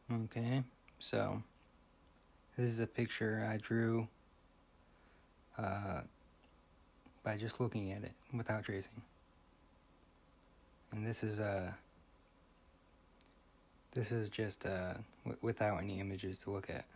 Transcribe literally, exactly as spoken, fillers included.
Okay, so this is a picture I drew uh, by just looking at it without tracing. And this is uh, this is just uh, w- without any images to look at.